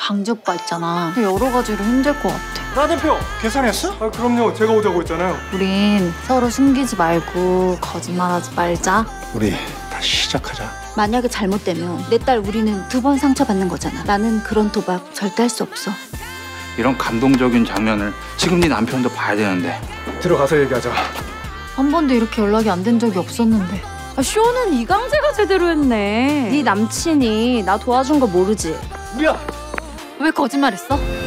강지 오빠 있잖아. 여러 가지로 힘들 것 같아. 나 대표 계산했어? 아 그럼요. 제가 오자고 했잖아요. 우린 서로 숨기지 말고 거짓말하지 말자. 우리 다시 시작하자. 만약에 잘못되면 내 딸 우리는 2번 상처받는 거잖아. 나는 그런 도박 절대 할 수 없어. 이런 감동적인 장면을 지금 네 남편도 봐야 되는데. 들어가서 얘기하자. 한 번도 이렇게 연락이 안 된 적이 없었는데. 쇼는 이강재가 제대로 했네. 네 남친이 나 도와준 거 모르지? 우리야. 왜 거짓말했어?